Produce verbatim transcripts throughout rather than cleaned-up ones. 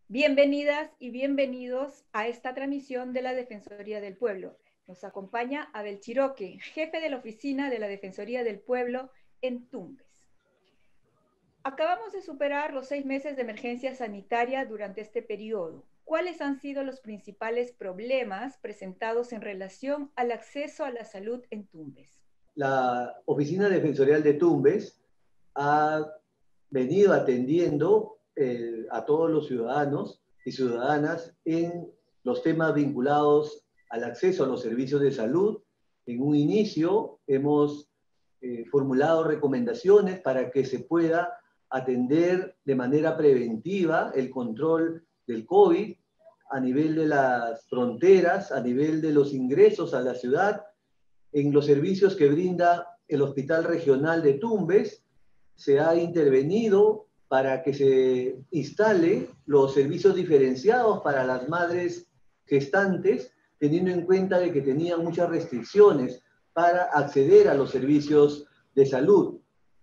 Bienvenidas y bienvenidos a esta transmisión de la Defensoría del Pueblo. Nos acompaña Abel Chiroque, jefe de la Oficina de la Defensoría del Pueblo en Tumbes. Acabamos de superar los seis meses de emergencia sanitaria durante este periodo. ¿Cuáles han sido los principales problemas presentados en relación al acceso a la salud en Tumbes? La Oficina Defensorial de Tumbes ha venido atendiendo eh, a todos los ciudadanos y ciudadanas en los temas vinculados al acceso a los servicios de salud. En un inicio hemos eh, formulado recomendaciones para que se pueda atender de manera preventiva el control del COVID a nivel de las fronteras, a nivel de los ingresos a la ciudad, en los servicios que brinda el Hospital Regional de Tumbes. Se ha intervenido para que se instale los servicios diferenciados para las madres gestantes, teniendo en cuenta de que tenían muchas restricciones para acceder a los servicios de salud,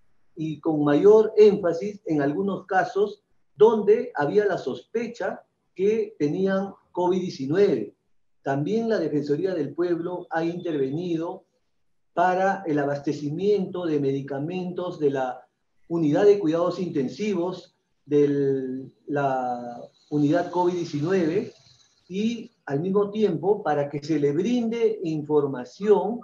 y con mayor énfasis en algunos casos donde había la sospecha que tenían COVID diecinueve. También la Defensoría del Pueblo ha intervenido para el abastecimiento de medicamentos de la unidad de cuidados intensivos de la unidad COVID diecinueve, y al mismo tiempo para que se le brinde información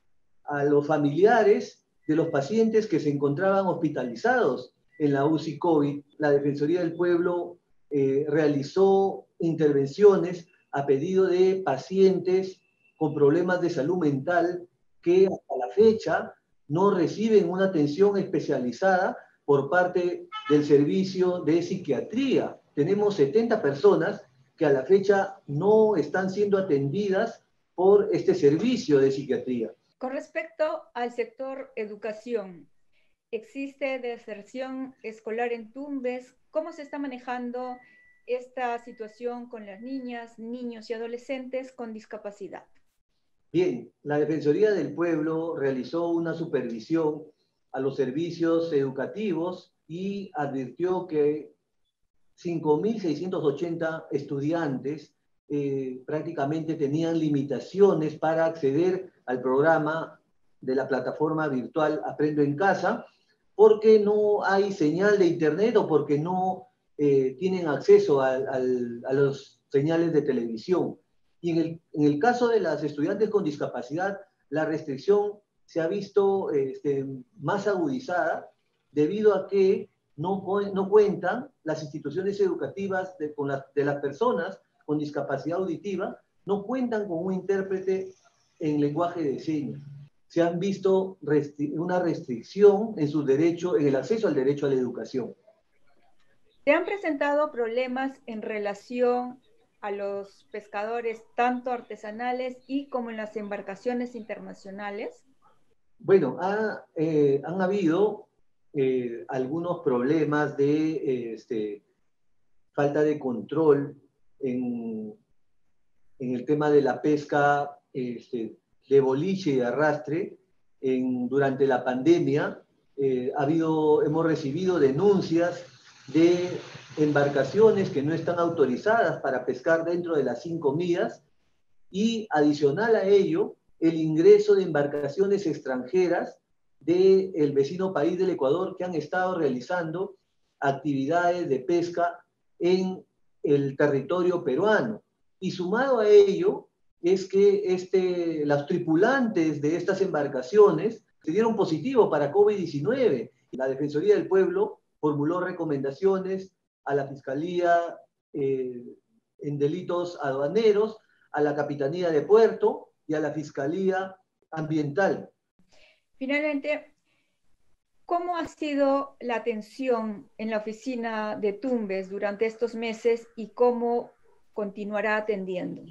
a los familiares de los pacientes que se encontraban hospitalizados en la U C I COVID. La Defensoría del Pueblo eh, realizó intervenciones a pedido de pacientes con problemas de salud mental que hasta la fecha no reciben una atención especializada por parte del servicio de psiquiatría. Tenemos setenta personas que a la fecha no están siendo atendidas por este servicio de psiquiatría. Con respecto al sector educación, ¿existe deserción escolar en Tumbes? ¿Cómo se está manejando esta situación con las niñas, niños y adolescentes con discapacidad? Bien, la Defensoría del Pueblo realizó una supervisión a los servicios educativos y advirtió que cinco mil seiscientos ochenta estudiantes eh, prácticamente tenían limitaciones para acceder al programa de la plataforma virtual Aprendo en Casa, porque no hay señal de internet o porque no eh, tienen acceso a, a, a los señales de televisión. Y en el, en el caso de las estudiantes con discapacidad, la restricción se ha visto este, más agudizada debido a que no, no cuentan las instituciones educativas de, con la, de las personas con discapacidad auditiva, no cuentan con un intérprete en lenguaje de señas. Se han visto restri una restricción en su derecho, en el acceso al derecho a la educación. ¿Se han presentado problemas en relación a los pescadores, tanto artesanales y como en las embarcaciones internacionales? Bueno, ha, eh, han habido eh, algunos problemas de eh, este, falta de control en, en el tema de la pesca este, de boliche y de arrastre. En, durante la pandemia eh, ha habido, hemos recibido denuncias de embarcaciones que no están autorizadas para pescar dentro de las cinco millas, y adicional a ello, el ingreso de embarcaciones extranjeras del vecino país del Ecuador que han estado realizando actividades de pesca en el territorio peruano. Y sumado a ello, es que este, los tripulantes de estas embarcaciones se dieron positivo para COVID diecinueve. La Defensoría del Pueblo formuló recomendaciones a la Fiscalía eh, en Delitos Aduaneros, a la Capitanía de Puerto y a la Fiscalía Ambiental. Finalmente, ¿cómo ha sido la atención en la oficina de Tumbes durante estos meses y cómo continuará atendiendo?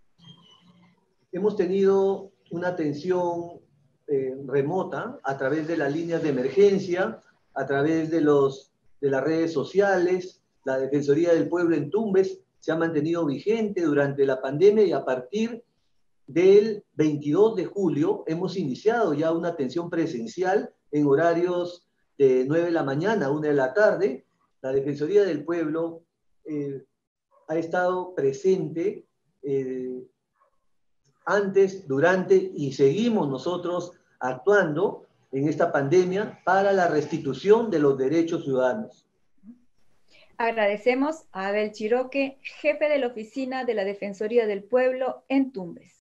Hemos tenido una atención eh, remota a través de las líneas de emergencia, a través de, los, de las redes sociales. La Defensoría del Pueblo en Tumbes se ha mantenido vigente durante la pandemia, y a partir del veintidós de julio hemos iniciado ya una atención presencial en horarios de nueve de la mañana a una de la tarde. La Defensoría del Pueblo eh, ha estado presente eh, antes, durante y seguimos nosotros actuando en esta pandemia para la restitución de los derechos ciudadanos. Agradecemos a Abel Chiroque, jefe de la Oficina de la Defensoría del Pueblo en Tumbes.